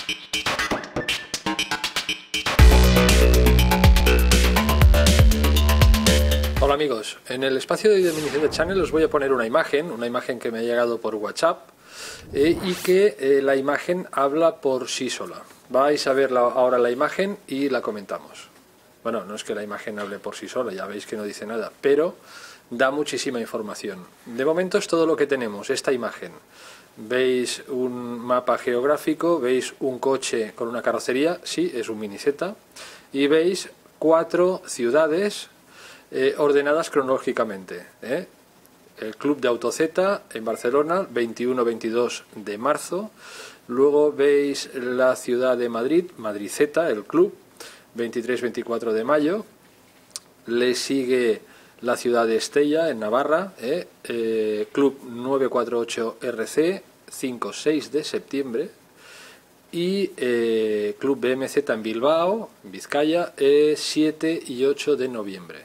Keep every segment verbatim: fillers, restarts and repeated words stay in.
Hola amigos, en el espacio de Miniceta Channel os voy a poner una imagen, una imagen que me ha llegado por WhatsApp eh, y que eh, la imagen habla por sí sola. Vais a ver la, ahora la imagen y la comentamos. Bueno, no es que la imagen hable por sí sola, ya veis que no dice nada, pero da muchísima información. De momento es todo lo que tenemos, esta imagen. Veis un mapa geográfico, veis un coche con una carrocería, sí, es un Miniceta, y veis cuatro ciudades eh, ordenadas cronológicamente. ¿eh? El Club de Autozeta en Barcelona, veintiuno veintidós de marzo. Luego veis la ciudad de Madrid, Madridceta, el club, veintitrés veinticuatro de mayo. Le sigue la ciudad de Estella, en Navarra, ¿eh? Eh, Club novecientos cuarenta y ocho R C, cinco seis de septiembre. Y eh, Club B M Z en Bilbao, Vizcaya, eh, siete y ocho de noviembre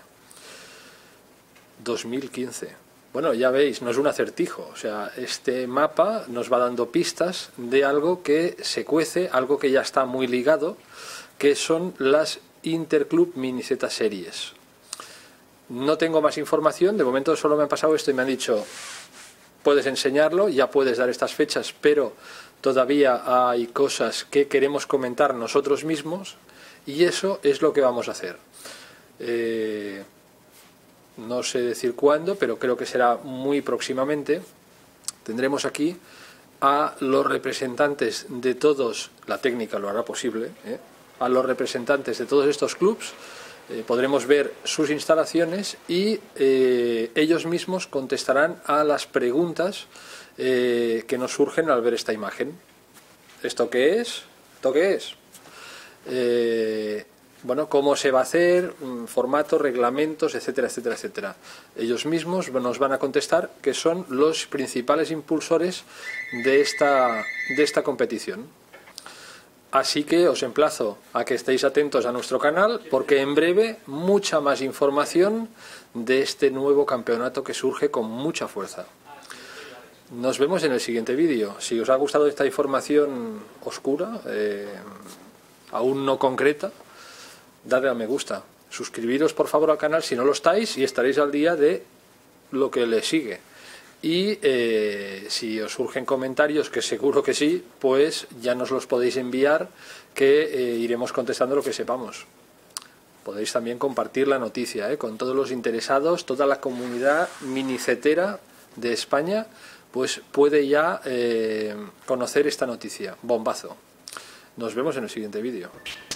dos mil quince. Bueno, ya veis, no es un acertijo, o sea, este mapa nos va dando pistas de algo que se cuece, algo que ya está muy ligado, que son las Interclub Miniceta Series. No tengo más información, de momento solo me han pasado esto y me han dicho, puedes enseñarlo, ya puedes dar estas fechas, pero todavía hay cosas que queremos comentar nosotros mismos y eso es lo que vamos a hacer. Eh, no sé decir cuándo, pero creo que será muy próximamente. Tendremos aquí a los representantes de todos, la técnica lo hará posible, ¿eh? a los representantes de todos estos clubs, eh, podremos ver sus instalaciones y eh, ellos mismos contestarán a las preguntas eh, que nos surgen al ver esta imagen. ¿Esto qué es? ¿Esto qué es? Eh, bueno, cómo se va a hacer, formatos, reglamentos, etcétera, etcétera, etcétera. Ellos mismos nos van a contestar que son los principales impulsores de esta, de esta competición. Así que os emplazo a que estéis atentos a nuestro canal porque en breve mucha más información de este nuevo campeonato que surge con mucha fuerza. Nos vemos en el siguiente vídeo. Si os ha gustado esta información oscura, eh, aún no concreta, dadle a me gusta. Suscribiros por favor al canal si no lo estáis y estaréis al día de lo que le sigue. Y eh, si os surgen comentarios, que seguro que sí, pues ya nos los podéis enviar, que eh, iremos contestando lo que sepamos. Podéis también compartir la noticia ¿eh? con todos los interesados, toda la comunidad minicetera de España, pues puede ya eh, conocer esta noticia. Bombazo. Nos vemos en el siguiente vídeo.